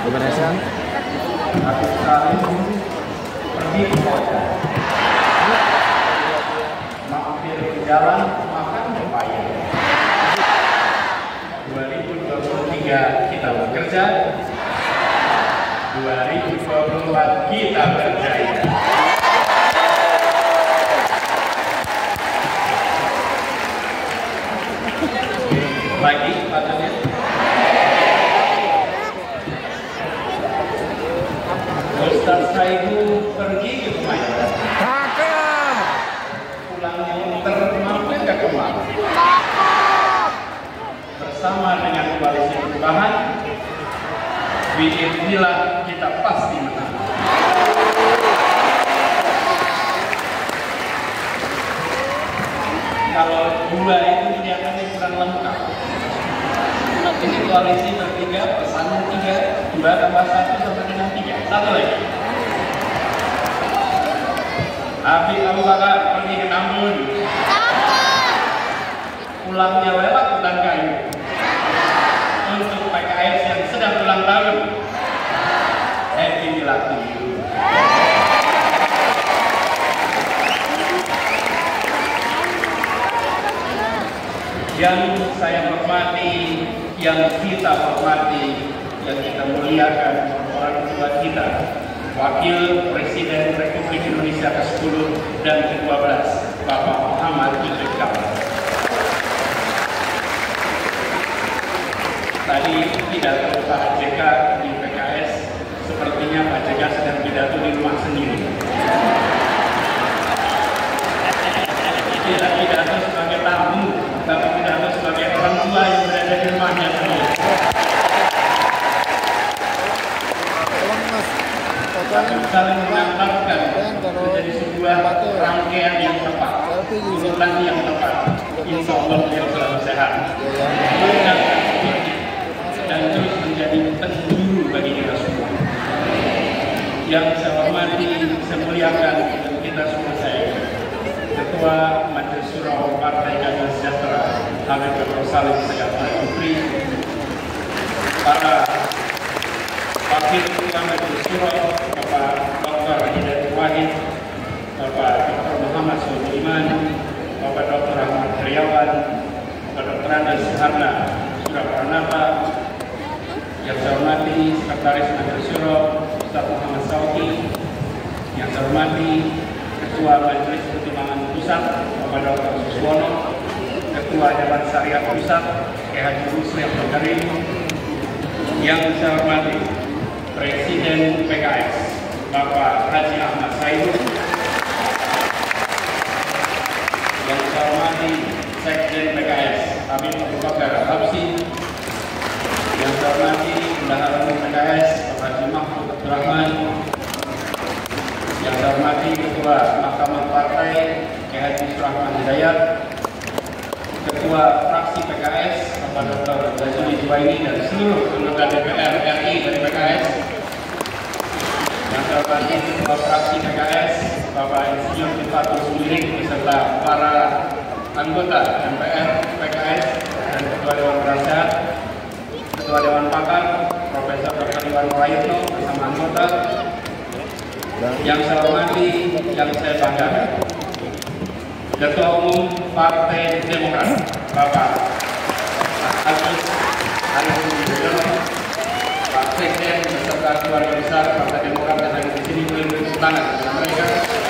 Indonesia. Satu kali pergi ke kota, mampir ke jalan, makan pepaya. 2023 kita bekerja, 2024 kita berjaya. Lagi patutnya. Ustaz Saibu pergi ke Kemayoran. Pulangnya mampir ke Kemang. Bersama dengan koalisi perubahan, biidznillah kita pasti menang. Kalau dua itu kelihatannya kurang lengkap. Ini koalisi bertiga, pesannya 3, 2 tambah 1 sama dengan 3. Satu lagi. Habib Abu Bakar pergi ke Tambun. Pulangnya lewat hutan kayu. Untuk PKS yang sedang ulang tahun, happy milad to you. Yang saya hormati, yang kita hormati, yang kita muliakan orang tua kita, Wakil Presiden Republik Indonesia ke-10 dan ke-12, Bapak Muhammad Yusuf Kala. Tadi pidato Pak JK di PKS, sepertinya Pak JK sedang pidato di rumah sendiri. Tidak pidato sebagai tamu, tapi pidato sebagai orang tua yang berada di rumahnya sendiri. Tapi saling mengantarkan menjadi sebuah rangkaian yang tepat, urutan yang tepat. Insya Allah beliau selalu sehat, dan terus menjadi penjuru bagi kita semua. Yang saya hormati, saya muliakan, dan kita semua sayangi Ketua Majelis Syuro Partai Keadilan Sejahtera Habib Dr. Salim Segaf Al-Jufri, para Wakil Ketua Majelis Syuro Bapak Dr. Hidayat Wahid, Bapak Dr. Muhammad Sulaiman, Bapak Dr. Ahmad Heriawan, Bapak Dr. Andes Suharna Surapranata, yang saya hormati Sekretaris Majelis Syuro Ustaz Muhammad Sauki, yang saya hormati Ketua Majelis Pertimbangan Pusat Bapak Dr. Suswono, Ketua Dewan Syariah Pusat Kiai Haji Muslim Karim, yang saya hormati Presiden PKS Bapak Haji Ahmad Saibu, yang saya hormati Sekjen PKS Habib Abu Bakar Habsi, yang saya hormati Bendahara Umum PKS Bapak Haji Mahfud Abdurrahman, yang saya hormati Ketua Mahkamah Partai Kiai Haji Surahman Hidayat, Ketua Fraksi PKS Bapak Dr. Jazuli Juwaini dan seluruh anggota DPR RI dari PKS, yang saya hormati Ketua Fraksi PKS Bapak Insinyur Tifatul Sumirik beserta para anggota MPR PKS dan Ketua Dewan Penasehat, Ketua Dewan Pakar Profesor Dr. Iwan Wahyudno bersama anggota. Yang saya hormati, yang saya banggakan, Ketua Umum Partai Demokrat Bapak Agus Harimurti Yudhoyono, Pak Sekjen beserta keluarga besar Partai Demokrat yang ada di sini, boleh bertepuk tangan dengan mereka.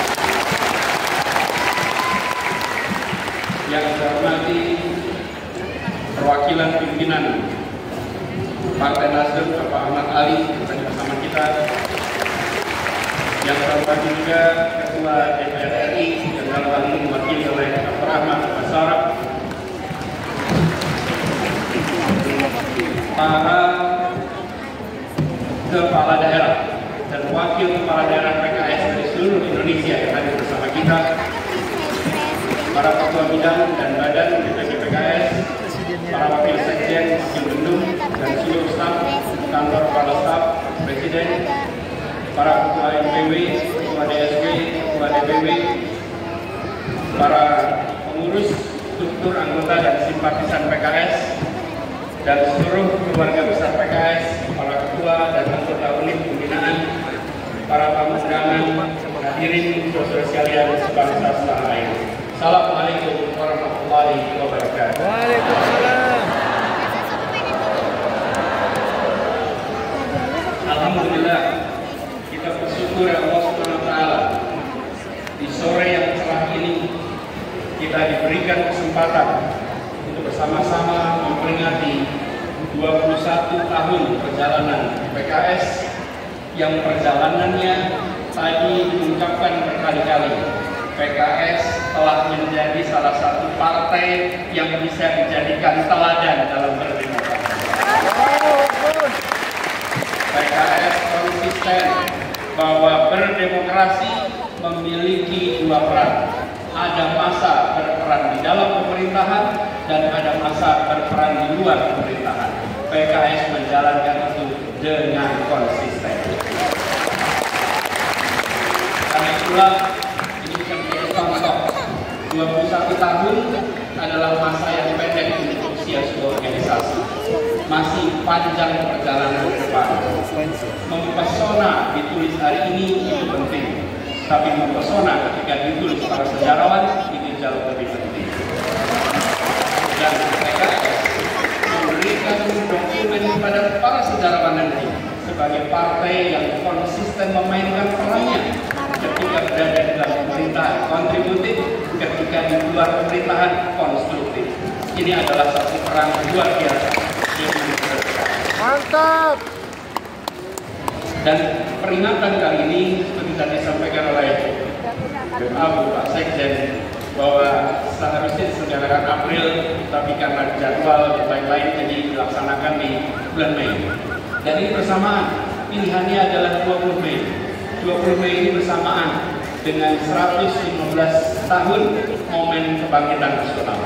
Yang saya hormati perwakilan pimpinan Partai Nasdem Bapak Ahmad Ali yang bersama kita. Yang saya hormati juga Ketua DPR RI yang dalam hal ini diwakili oleh Dr. Ahmad Basarab, para kepala daerah dan wakil kepala daerah PKS dari seluruh Indonesia yang hadir bersama kita, para ketua bidang dan badan DPC PKS, para wakil sekjen, wakil bendung, dan seluruh staf kantor kepala staf Presiden, para ketua NPW, ketua DSW, ketua DPW, para pengurus, struktur anggota dan simpatisan PKS, dan seluruh keluarga besar PKS, para ketua Ketua dan anggota unit pembinaan, para tamu undangan, hadirin saudara sekalian sebangsa setanah air. Assalamualaikum warahmatullahi wabarakatuh. Waalaikumsalam. Alhamdulillah, kita bersyukur Allah Subhanahu wa taala. Di sore yang cerah ini kita diberikan kesempatan untuk bersama-sama memperingati 21 tahun perjalanan PKS yang perjalanannya tadi diungkapkan berkali-kali. PKS telah menjadi salah satu partai yang bisa dijadikan teladan dalam berdemokrasi. PKS konsisten bahwa berdemokrasi memiliki dua peran. Ada masa berperan di dalam pemerintahan dan ada masa berperan di luar pemerintahan. PKS menjalankan itu dengan konsisten. Karena itulah ini bisa menjadi contoh. 21 tahun adalah masa yang pendek untuk usia sebuah organisasi. Masih panjang perjalanan ke depan. Mempesona ditulis hari ini itu penting, tapi mempesona ketika ditulis para sejarawan itu jauh lebih penting. Dan PKS memberikan dokumen kepada para sejarawan nanti sebagai partai yang konsisten memainkan perannya ketika berada di dalam pemerintahan kontributif, ketika di luar pemerintahan konstruktif. Ini adalah satu peran luar biasa. Mantap. Dan peringatan kali ini seperti tadi disampaikan oleh Pak Sekjen bahwa seharusnya diselenggarakan April, tapi karena jadwal dan lain-lain jadi dilaksanakan di bulan Mei. Dan ini bersamaan, pilihannya adalah 20 Mei. 20 Mei ini bersamaan dengan 115 tahun momen kebangkitan nasional.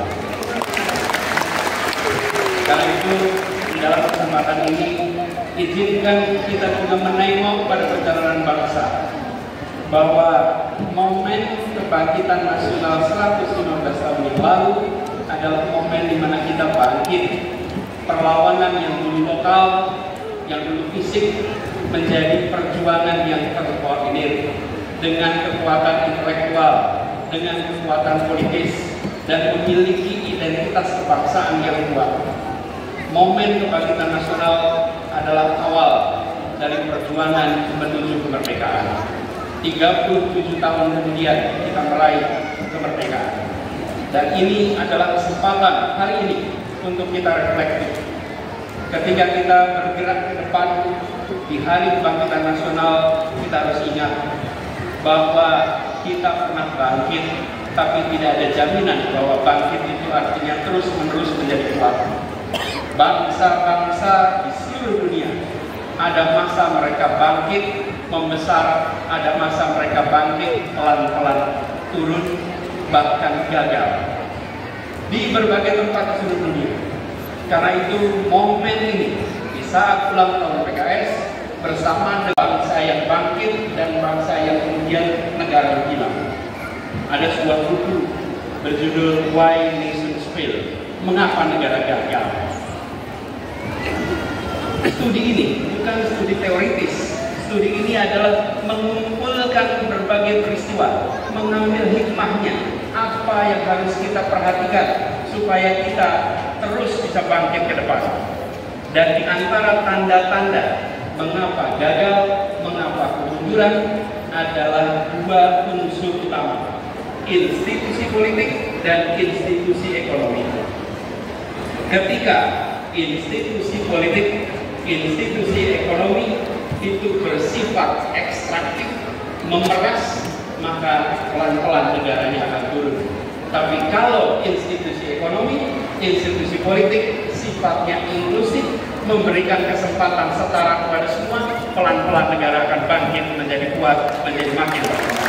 Karena itu di dalam kesempatan ini izinkan kita juga menengok pada perjalanan bangsa bahwa momen kebangkitan nasional 115 tahun yang lalu adalah momen di mana kita bangkit. Perlawanan yang dulu lokal, yang dulu fisik menjadi perjuangan yang terkoordinir dengan kekuatan intelektual, dengan kekuatan politis, dan memiliki identitas kebangsaan yang kuat. Momen kebangkitan nasional adalah awal dari perjuangan menuju kemerdekaan. 37 tahun kemudian kita meraih kemerdekaan. Dan ini adalah kesempatan hari ini untuk kita refleksi. Ketika kita bergerak ke depan di hari kebangkitan nasional, kita harus ingat bahwa kita pernah bangkit, tapi tidak ada jaminan bahwa bangkit itu artinya terus-menerus menjadi kuat. Bangsa-bangsa di seluruh dunia ada masa mereka bangkit membesar, ada masa mereka bangkit pelan-pelan turun, bahkan gagal di berbagai tempat di seluruh dunia. Karena itu momen ini di saat ulang tahun PKS bersama dengan bangsa yang bangkit dan bangsa yang kemudian negara hilang. Ada sebuah buku berjudul Why Nations Fail, Mengapa Negara Gagal. Studi ini bukan studi teoritis. Studi ini adalah mengumpulkan berbagai peristiwa, mengambil hikmahnya, apa yang harus kita perhatikan supaya kita terus bisa bangkit ke depan. Dan di antara tanda-tanda mengapa gagal, mengapa kemunduran adalah dua unsur utama: institusi politik dan institusi ekonomi. Ketika institusi politik, institusi ekonomi itu bersifat ekstraktif, memeras, maka pelan-pelan negaranya akan turun. Tapi kalau institusi ekonomi, institusi politik sifatnya inklusif, memberikan kesempatan setara kepada semua, pelan-pelan negara akan bangkit menjadi kuat, menjadi makin berkembang.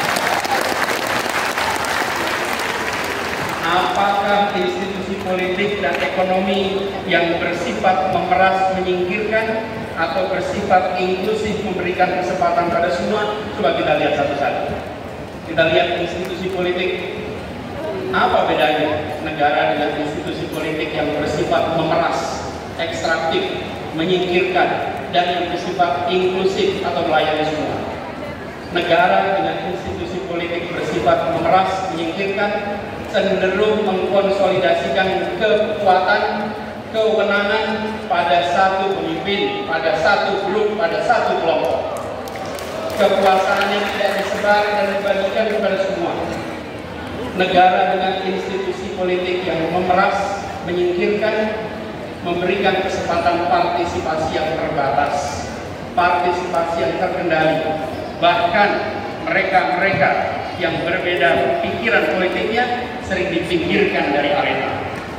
Apakah institusi politik dan ekonomi yang bersifat memeras, menyingkirkan, atau bersifat inklusif, memberikan kesempatan pada semua? Coba kita lihat satu-satu. Kita lihat institusi politik. Apa bedanya negara dengan institusi politik yang bersifat memeras, ekstraktif, menyingkirkan? dan yang bersifat inklusif atau melayani semua. Negara dengan institusi politik bersifat memeras, menyingkirkan, cenderung mengkonsolidasikan kekuatan, kewenangan pada satu pemimpin, pada satu grup, pada satu kelompok. Kekuasaannya tidak disebar dan dibagikan kepada semua. Negara dengan institusi politik yang memeras, menyingkirkan, memberikan kesempatan partisipasi yang terbatas, partisipasi yang terkendali. Bahkan mereka-mereka yang berbeda pikiran politiknya sering dipinggirkan dari arena.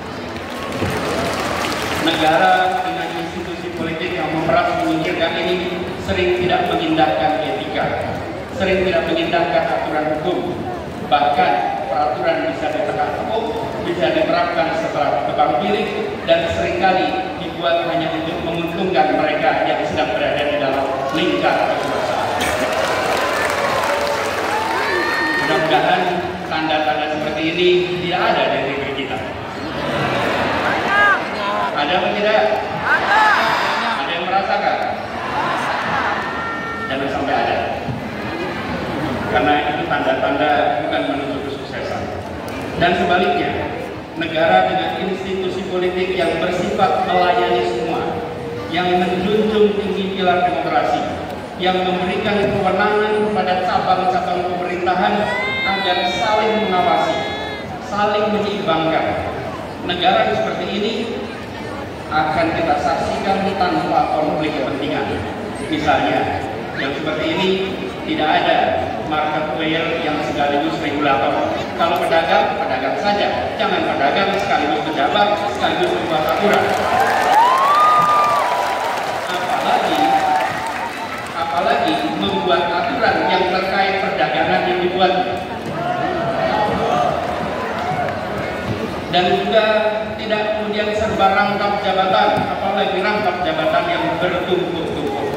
Negara dengan institusi politik yang memeras, menyingkirkan ini sering tidak mengindahkan etika, sering tidak mengindahkan aturan hukum. Bahkan peraturan bisa ditegak hukum, bisa diterapkan setelah tebang pilih, dan seringkali dibuat hanya untuk menguntungkan mereka yang sedang berada di dalam lingkar kekuasaan. Mudah-mudahan tanda-tanda seperti ini tidak ada di negeri kita. Ada apa tidak? Ada yang merasakan? Jangan sampai ada. Karena itu tanda-tanda bukan menuju kesuksesan. Dan sebaliknya, negara dengan institusi politik yang bersifat melayani semua, yang menjunjung tinggi pilar demokrasi, yang memberikan kewenangan kepada cabang-cabang pemerintahan agar saling mengawasi, saling menyeimbangkan. Negara seperti ini akan kita saksikan tanpa konflik kepentingan. Misalnya, yang seperti ini tidak ada market player yang sekaligus regulator. Kalau pedagang, pedagang saja. Jangan pedagang sekaligus pejabat, sekaligus membuat aturan. Apalagi membuat aturan yang terkait perdagangan yang dibuat. Dan juga tidak kemudian serba rangkap jabatan, apalagi rangkap jabatan yang bertumpuk-tumpuk.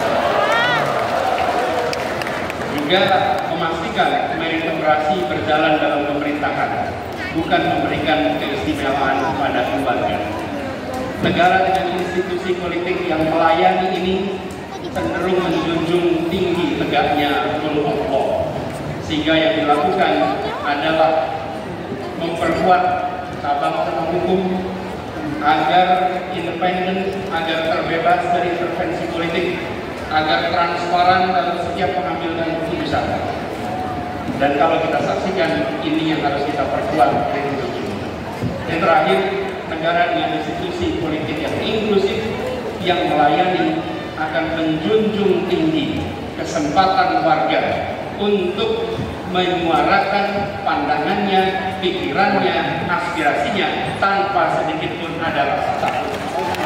Juga memastikan meritokrasi berjalan dalam pemerintahan, bukan memberikan keistimewaan kepada keluarga. Negara dengan institusi politik yang melayani ini cenderung menjunjung tinggi tegaknya rule of law, sehingga yang dilakukan adalah memperkuat cabang-cabang hukum agar independen, agar terbebas dari intervensi politik, agar transparan dalam setiap pengambilan keputusan. Dan kalau kita saksikan, ini yang harus kita perkuat. Yang terakhir, negara dengan institusi politik yang inklusif, yang melayani, akan menjunjung tinggi kesempatan warga untuk menyuarakan pandangannya, pikirannya, aspirasinya tanpa sedikit pun ada rasa takut.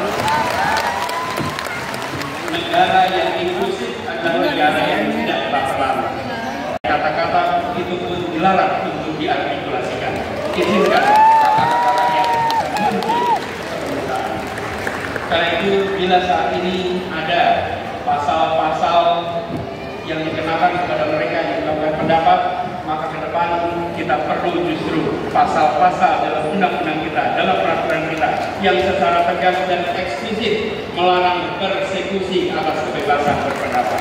Negara yang inklusif adalah negara yang tidak baper. Kata-kata itu pun dilarang untuk diartikulasikan. Izinkan kata-kata rakyat bisa muncul ke permukaan. Karena itu, bila saat ini ada pasal-pasal yang dikenakan kepada mereka yang melakukan pendapat, maka ke depan kita perlu justru pasal-pasal dalam undang-undang kita, dalam peraturan kita yang secara tegas dan eksplisit melarang persekusi atas kebebasan berpendapat.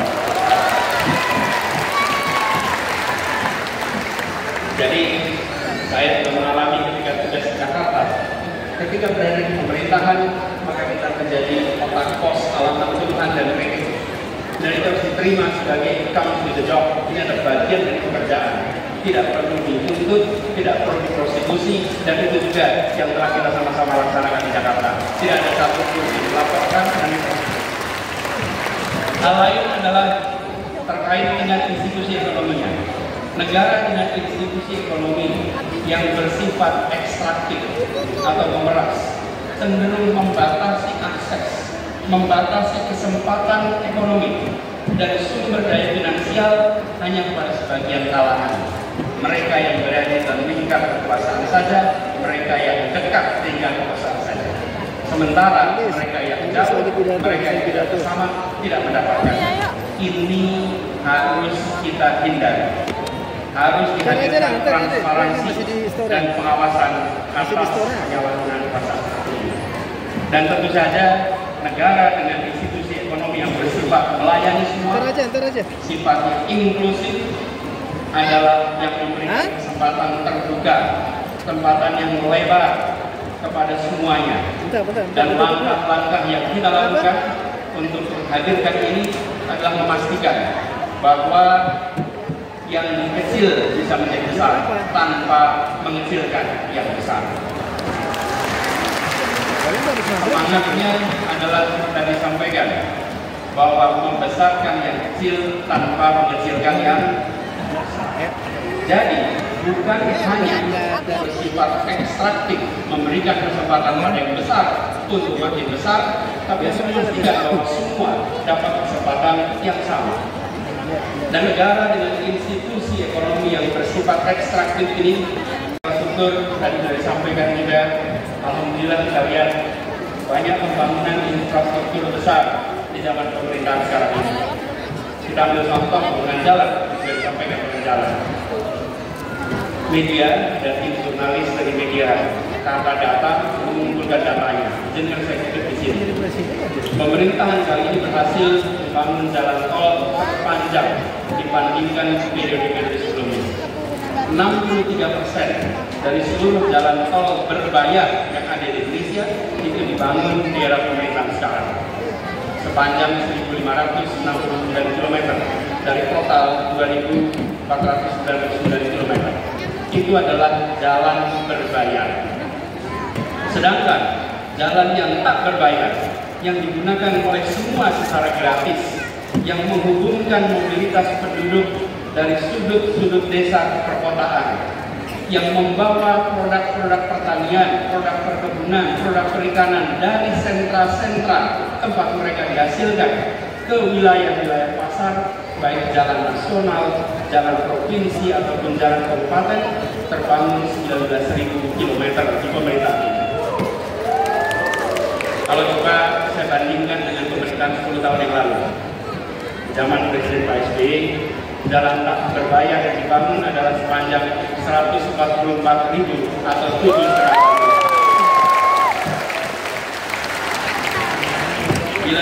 Jadi saya sudah mengalami ketika tugas di Jakarta, ketika berada di pemerintahan, maka kita menjadi otak kos alamat Tuhan dan kritik. Dan itu harus diterima sebagai comes with the job. Ini adalah bagian dari pekerjaan. Tidak perlu dituntut, tidak perlu diprosecusi, dan itu juga yang telah kita sama-sama laksanakan di Jakarta. Tidak ada satu pun yang dilaporkan dan diprosekusi. Hal lain adalah terkait dengan institusi ekonominya. Negara dengan institusi ekonomi yang bersifat ekstraktif atau memeras cenderung membatasi akses, membatasi kesempatan ekonomi dan sumber daya finansial hanya kepada sebagian kalangan. Mereka yang berada dalam lingkar kekuasaan saja, mereka yang dekat dengan kekuasaan saja. Sementara mereka yang jauh, mereka yang tidak bersama, tidak mendapatkan. Ini harus kita hindari. Harus dihadirkan transparansi dan pengawasan atas penyalahgunaan pasal ini. Dan tentu saja negara dengan institusi ekonomi bersifat melayani semua, ntar aja. sifatnya inklusif, adalah yang memberikan kesempatan terbuka, kesempatan yang lebar kepada semuanya. Dan langkah-langkah yang kita lakukan untuk menghadirkan ini adalah memastikan bahwa yang kecil bisa menjadi besar tanpa mengecilkan yang besar. Semangatnya adalah tadi disampaikan bahwa membesarkan yang kecil tanpa mengecilkan yang besar. Jadi bukan hanya bersifat ekstraktif memberikan kesempatan pada yang besar untuk makin besar, tapi memastikan bahwa semua dapat kesempatan yang sama. Dan negara dengan institusi ekonomi yang bersifat ekstraktif ini, infrastruktur tadi sudah disampaikan juga, alhamdulillah kita lihat banyak pembangunan infrastruktur besar di zaman pemerintahan sekarang ini. Kita ambil contoh pembangunan jalan, sudah disampaikan dengan jalan. Media dan tim jurnalis dari media kata data mengumpulkan datanya. Jangan saya kutip di sini. Pemerintahan kali ini berhasil membangun jalan tol panjang dibandingkan periode-periode sebelumnya. 63% dari seluruh jalan tol berbayar yang ada di Indonesia itu dibangun di era pemerintahan sekarang. Sepanjang 1.569 km dari total 2.499 km. Itu adalah jalan berbayar. Sedangkan jalan yang tak berbayar, yang digunakan oleh semua secara gratis, yang menghubungkan mobilitas penduduk dari sudut-sudut desa ke perkotaan, yang membawa produk-produk pertanian, produk perkebunan, produk perikanan dari sentra-sentra tempat mereka dihasilkan ke wilayah-wilayah pasar, baik jalan nasional, jalan provinsi ataupun jalan kabupaten, terbangun 19.000 km di pemerintahan ini. Kalau coba saya bandingkan dengan pemerintahan 10 tahun yang lalu, zaman Presiden Pak SBY, jalan tak berbayar yang dibangun adalah sepanjang 144.000 atau 7,5 km. Bila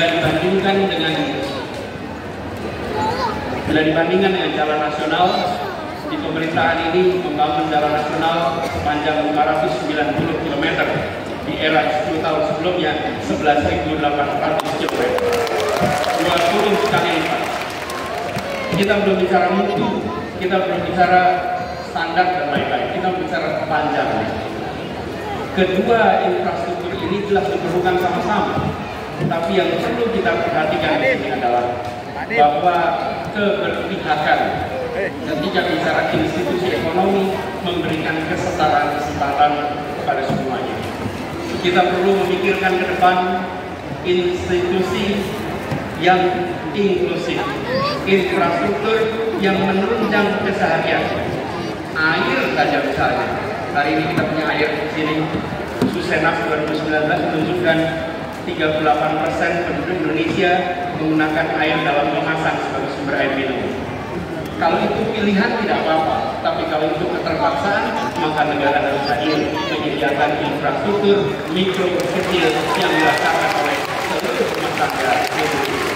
dibandingkan dengan jalan nasional, di pemerintahan ini membangun jalan nasional sepanjang 590 km. Di era 10 tahun sebelumnya 11.800 km. 20 kali lipat. Kita belum bicara mutu, kita belum bicara standar dan lain-lain, kita bicara kepanjangan. Kedua infrastruktur ini jelas diperlukan sama-sama. Tapi yang perlu kita perhatikan di sini adalah bahwa keberpihakan ketika bicara institusi ekonomi memberikan kesetaraan kesempatan kepada semuanya. Kita perlu memikirkan ke depan institusi yang inklusif, infrastruktur yang menunjang keseharian. Air saja misalnya, hari ini kita punya air di sini. Susenas 2019 menunjukkan 38% penduduk Indonesia menggunakan air dalam kemasan sebagai sumber air minum. Kalau itu pilihan tidak apa-apa, tapi kalau itu keterpaksaan, maka negara harus hadir menyediakan infrastruktur mikro kecil yang dirasakan oleh seluruh rumah tangga Indonesia.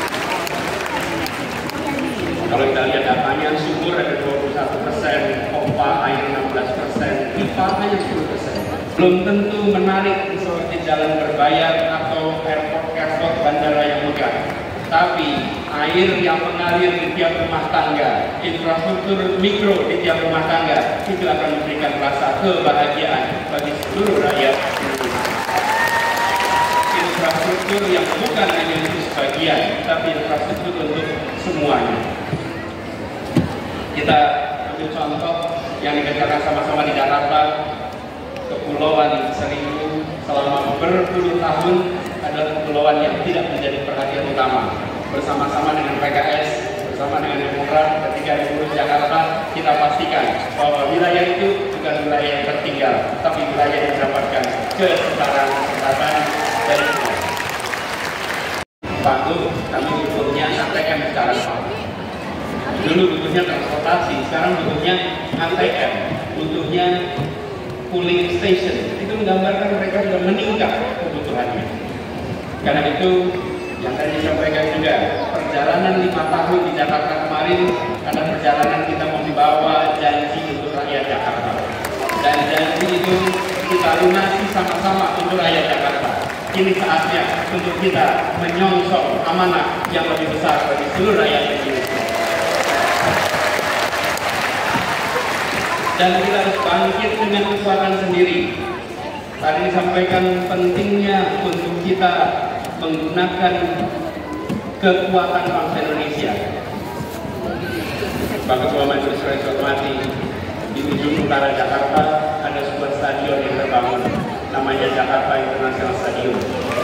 Kalau kita lihat datanya, sumur ada 21%, pompa air 16%, pipa hanya 10%. Belum tentu menarik seperti jalan berbayar atau airport bandara yang megah. Tapi air yang mengalir di tiap rumah tangga, infrastruktur mikro di tiap rumah tangga, itu akan memberikan rasa kebahagiaan bagi seluruh rakyat Indonesia. Infrastruktur yang bukan hanya untuk sebagian, tapi infrastruktur untuk semuanya. Kita ambil contoh yang dikerjakan sama-sama di Jakarta, Kepulauan Seribu selama berpuluh tahun adalah kepulauan yang tidak menjadi perhatian utama. Bersama-sama dengan PKS, bersama dengan Demokrat, ketika diurus Jakarta, kita pastikan bahwa wilayah itu bukan wilayah yang tertinggal, tapi wilayah yang mendapatkan kesetaraan kesempatan dari semua. Pak Gub, kami butuhnya ATM secara smart. Dulu butuhnya transportasi, sekarang butuhnya ATM, butuhnya pooling station. Itu menggambarkan mereka sudah meningkat kebutuhannya. Karena itu yang tadi disampaikan juga, perjalanan perjalanan 5 tahun di Jakarta kemarin adalah perjalanan kita membawa janji untuk rakyat Jakarta. Dan janji itu kita lunasi sama-sama untuk rakyat Jakarta. Ini saatnya untuk kita menyongsong amanah yang lebih besar bagi seluruh rakyat Indonesia. Dan kita harus bangkit dengan kekuatan sendiri. Tadi disampaikan pentingnya untuk kita menggunakan kekuatan bangsa Indonesia. Pak Ketua Majelis Rakyat Hormati, di ujung utara Jakarta ada sebuah stadion yang terbangun, namanya Jakarta International Stadium.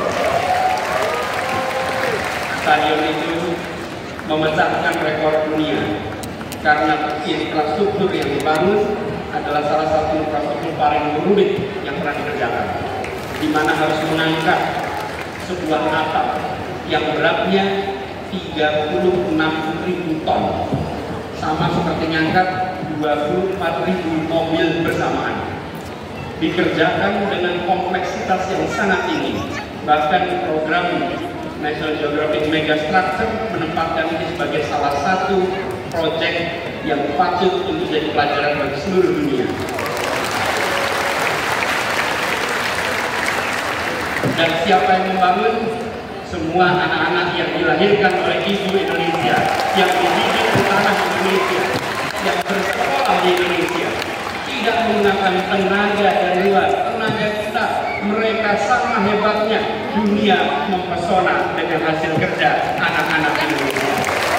Stadion itu memecahkan rekor dunia karena infrastruktur yang dibangun adalah salah satu infrastruktur paling rumit yang pernah dikerjakan, di mana harus mengangkat sebuah atap yang beratnya 36.000 ton, sama seperti ngangkat 24.000 mobil bersamaan. Dikerjakan dengan kompleksitas yang sangat tinggi. Bahkan program National Geographic Megastructure menempatkan ini sebagai salah satu proyek yang patut untuk jadi pelajaran bagi seluruh dunia. Dan siapa yang membangun? Semua anak-anak yang dilahirkan oleh ibu Indonesia, yang dididik di tanah Indonesia, yang bersekolah di Indonesia, tidak menggunakan tenaga dari luar, tenaga kita. Mereka sama hebatnya, dunia mempesona dengan hasil kerja anak-anak Indonesia.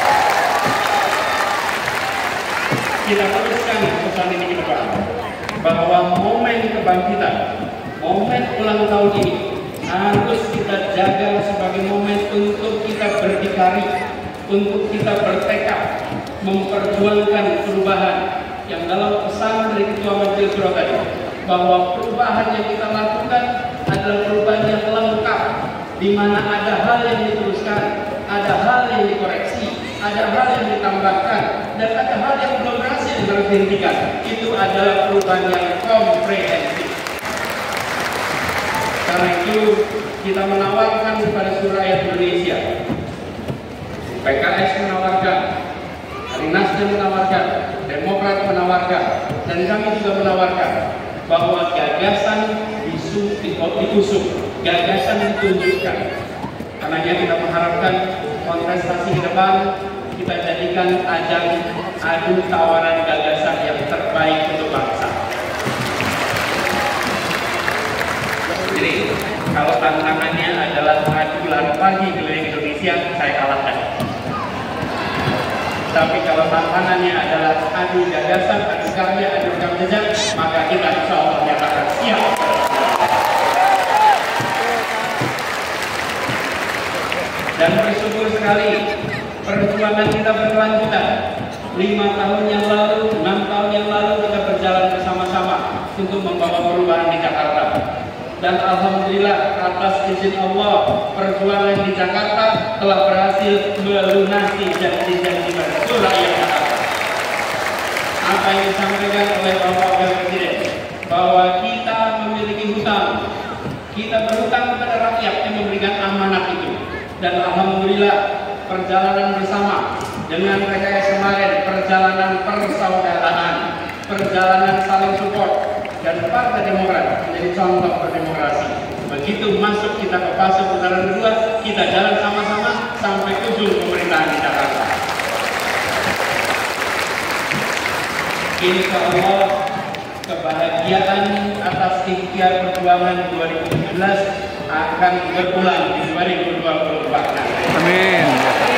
Kita teruskan pesan ini ke depan, bahwa momen kebangkitan, momen ulang tahun ini harus kita jaga sebagai momen untuk kita berdikari, untuk kita bertekad memperjuangkan perubahan yang dalam pesan dari Ketua Majelis Syuro tadi, bahwa perubahan yang kita lakukan adalah perubahan yang lengkap, di mana ada hal yang diteruskan, ada hal yang dikoreksi, ada hal yang ditambahkan, dan ada hal yang belum berhasil yang harus dihentikan. Itu adalah perubahan yang komprehensif. Karena itu kita menawarkan kepada seluruh rakyat Indonesia, PKS menawarkan, dari Nasdem menawarkan, Demokrat menawarkan, dan kami juga menawarkan bahwa gagasan diusung, gagasan ditunjukkan. Karenanya kita mengharapkan kontestasi ke depan kita jadikan ajang adu tawaran gagasan yang terbaik untuk bangsa. Jadi kalau tantangannya adalah adu lari pagi keliling Indonesia, saya kalahkan. Tapi kalau tantangannya adalah adu gagasan, adu karya, adu rekam jejak, maka kita insya Allah menyatakan siap. Dan bersyukur sekali perjuangan kita berkelanjutan. 5 tahun yang lalu, 6 tahun yang lalu kita berjalan bersama-sama untuk membawa perubahan di Jakarta. Dan alhamdulillah atas izin Allah, perjuangan di Jakarta telah berhasil melunasi janji-janji seluruh rakyat Jakarta. Apa yang disampaikan oleh Bapak Wakil Presiden, bahwa kita memiliki hutang, kita berhutang kepada rakyat yang memberikan amanat itu. Dan alhamdulillah perjalanan bersama dengan PKS kemarin, perjalanan persaudaraan, perjalanan saling support, dan Partai Demokrat menjadi contoh berdemokrasi. Begitu masuk kita ke fase putaran kedua, kita jalan sama-sama sampai ujung pemerintahan di Jakarta. Insya Allah kebahagiaan atas ikhtiar perjuangan 2017 akan berulang di 2024 nanti. Amin.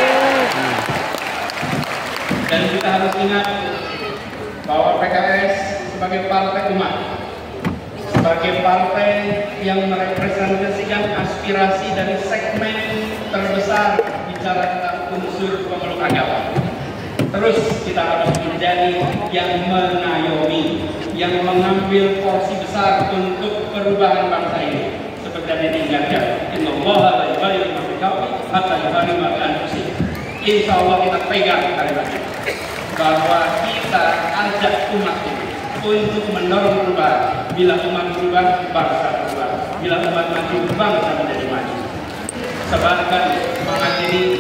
Dan kita harus ingat bahwa PKS sebagai partai umat, sebagai partai yang merepresentasikan aspirasi dari segmen terbesar bicara tentang unsur pemeluk agama. Terus kita harus menjadi yang mengayomi, yang mengambil porsi besar untuk perubahan bangsa ini. Seperti yang diingatkan, Innallaha la yughayyiru ma biqaumin hatta yughayyiru ma bi anfusihim. Insya Allah kita pegang kalimat ini, bahwa kita ajak umat ini untuk mendorong perubahan. Bila umat berubah, bangsa berubah. Bila umat maju, bangsa menjadi maju. Sebarkan semangat ini,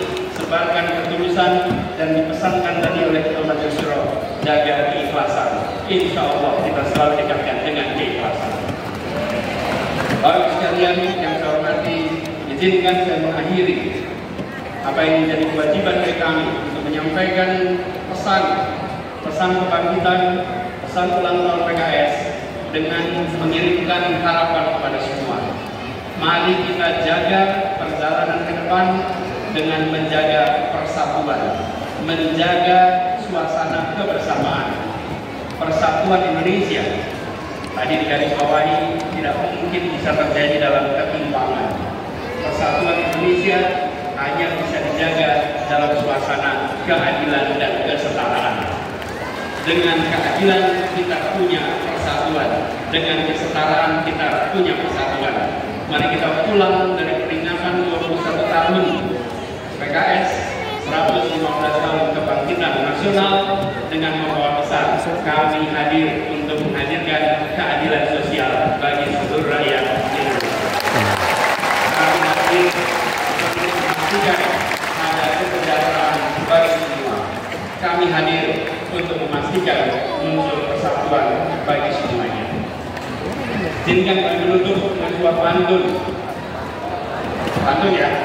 ditebarkan ketulusan dan dipesankan tadi oleh Ketua Majelis Syuro, jaga keikhlasan. Insya Allah kita selalu dekatkan dengan keikhlasan. Bapak sekalian yang saya hormati, izinkan saya mengakhiri apa yang menjadi kewajiban dari kami untuk menyampaikan pesan kebangkitan, pesan ulang tahun PKS dengan mengirimkan harapan kepada semua. Mari kita jaga perjalanan ke depan dengan menjaga persatuan, menjaga suasana kebersamaan. Persatuan Indonesia tadi digarisbawahi tidak mungkin bisa terjadi dalam ketimpangan. Persatuan Indonesia hanya bisa dijaga dalam suasana keadilan dan kesetaraan. Dengan keadilan kita punya persatuan, dengan kesetaraan kita punya persatuan. Mari kita pulang dari peringatan 21 tahun PKS, 115 tahun kebangkitan nasional dengan membawa pesan kami hadir untuk menghadirkan keadilan sosial bagi seluruh rakyat Indonesia. Kami hadir untuk memastikan ada kesejahteraan bagi semua. Kami hadir untuk memastikan muncul persatuan bagi semuanya. Izinkan kami menutup dengan sebuah pantun. Pantun ya.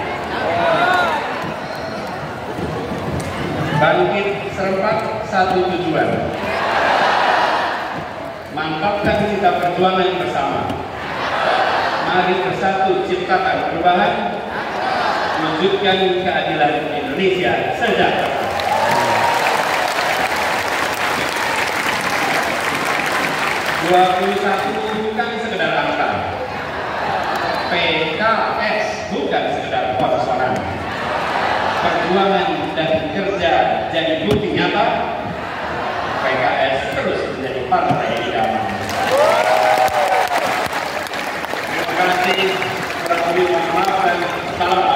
Bangkit serempak satu tujuan. Mantapkan cita perjuangan yang bersama. Mari bersatu ciptakan perubahan. Wujudkan keadilan Indonesia sejahtera. 21 bukan sekedar angka. PKS bukan sekedar potongan. Perjuangan dan kerja jadi bukti nyata. PKS terus menjadi partai idaman. Terima kasih. Kurang lebih mohon maaf dan salam.